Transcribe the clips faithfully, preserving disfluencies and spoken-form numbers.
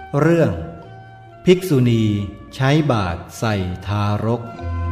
เรื่องภิกษุณีใช้บาตรใส่ทารก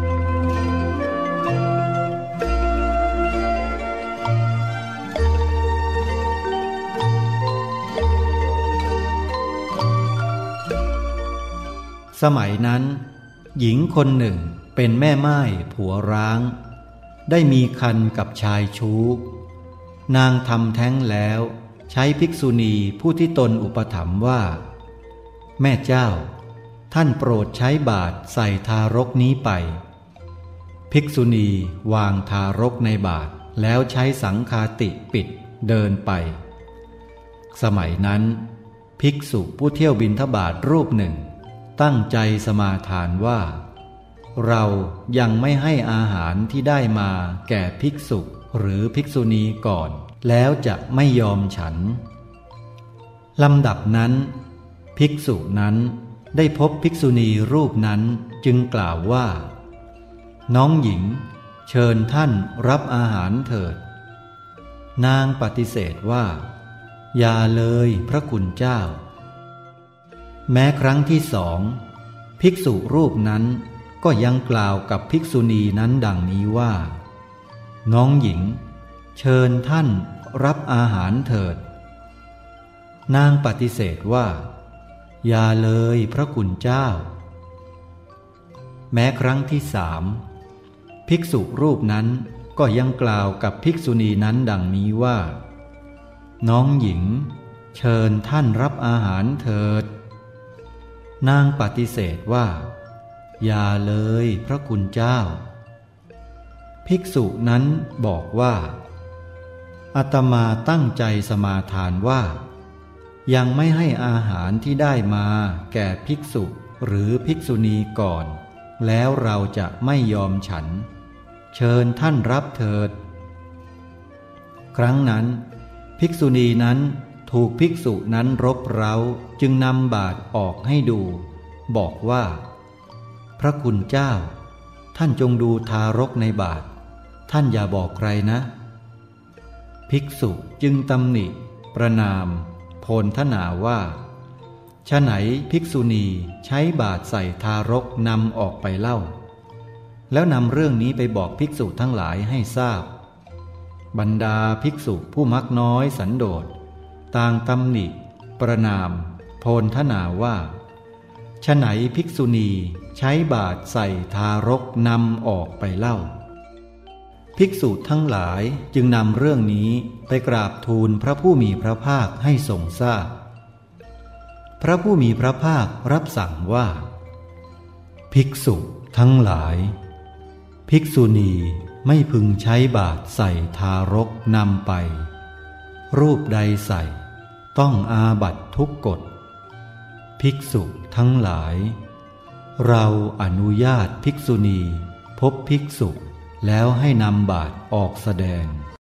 สมัยนั้นหญิงคนหนึ่งเป็นแม่ม่ายผัวร้างได้มีคันกับชายชู้นางทำแท้งแล้วใช้ภิกษุณีผู้ที่ตนอุปถัมภ์ว่าแม่เจ้าท่านโปรดใช้บาตรใส่ทารกนี้ไปภิกษุณีวางทารกในบาตรแล้วใช้สังฆาติปิดเดินไปสมัยนั้นภิกษุผู้เที่ยวบิณฑบาตรูปหนึ่งตั้งใจสมาทานว่าเรายังไม่ให้อาหารที่ได้มาแก่ภิกษุหรือภิกษุณีก่อนแล้วจะไม่ยอมฉันลำดับนั้นภิกษุนั้นได้พบภิกษุณีรูปนั้นจึงกล่าวว่าน้องหญิงเชิญท่านรับอาหารเถิดนางปฏิเสธว่าอย่าเลยพระคุณเจ้าแม้ครั้งที่สองภิกษุรูปนั้นก็ยังกล่าวกับภิกษุณีนั้นดังนี้ว่าน้องหญิงเชิญท่านรับอาหารเถิดนางปฏิเสธว่าอย่าเลยพระคุณเจ้าแม้ครั้งที่สามภิกษุรูปนั้นก็ยังกล่าวกับภิกษุณีนั้นดังนี้ว่าน้องหญิงเชิญท่านรับอาหารเถิดนางปฏิเสธว่าอย่าเลยพระคุณเจ้าภิกษุนั้นบอกว่าอาตมาตั้งใจสมาทานว่ายังไม่ให้อาหารที่ได้มาแก่ภิกษุหรือภิกษุณีก่อนแล้วเราจะไม่ยอมฉันเชิญท่านรับเถิดครั้งนั้นภิกษุณีนั้นถูกภิกษุนั้นรบเร้าจึงนำบาตรออกให้ดูบอกว่าพระคุณเจ้าท่านจงดูทารกในบาตรท่านอย่าบอกใครนะภิกษุจึงตำหนิประณามโพลทนาว่าฉะไหนภิกษุณีใช้บาตรใส่ทารกนำออกไปเล่าแล้วนำเรื่องนี้ไปบอกภิกษุทั้งหลายให้ทราบบรรดาภิกษุผู้มักน้อยสันโดษต่างตำหนิประณามโพลทนาว่าฉะไหนภิกษุณีใช้บาตรใส่ทารกนำออกไปเล่าภิกษุทั้งหลายจึงนำเรื่องนี้ไปกราบทูลพระผู้มีพระภาคให้ทรงทราบพระผู้มีพระภาครับสั่งว่าภิกษุทั้งหลายภิกษุณีไม่พึงใช้บาตรใส่ทารกนำไปรูปใดใส่ต้องอาบัติทุกกฎภิกษุทั้งหลายเราอนุญาตภิกษุณีพบภิกษุแล้วให้นำบาตรออกแสดง